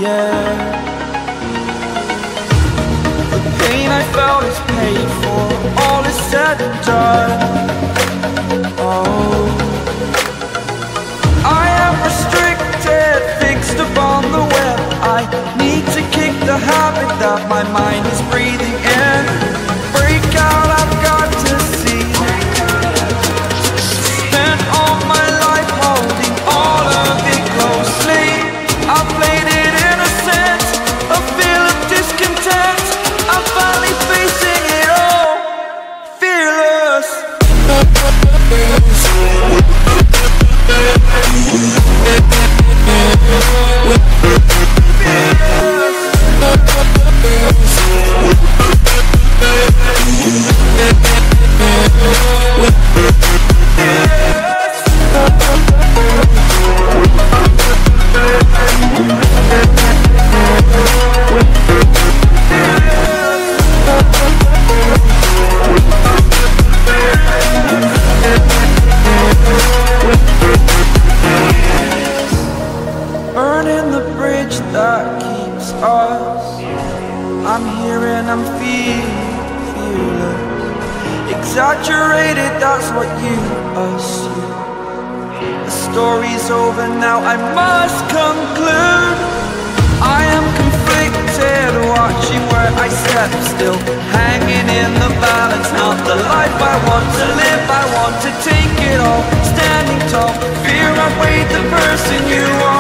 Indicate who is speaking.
Speaker 1: air. The pain I felt is paid for, all is said and done. Oh, I am restricted, fixed upon the web. I need to kick the habit that my mind is breathing in. Break out, I've got to see. Spent all my life holding all of it closely. I played it innocent, a feel of discontent. I'm finally facing it all, fearless. Burning the bridge that keeps us. I'm here and I'm fearless. Exaggerated, that's what you assume. The story's over now, I must conclude. I am conflicted, watching where I step still, hanging in the balance. Not the life I want to live, I want to take it all. Standing tall, fear I've weighed the person you are.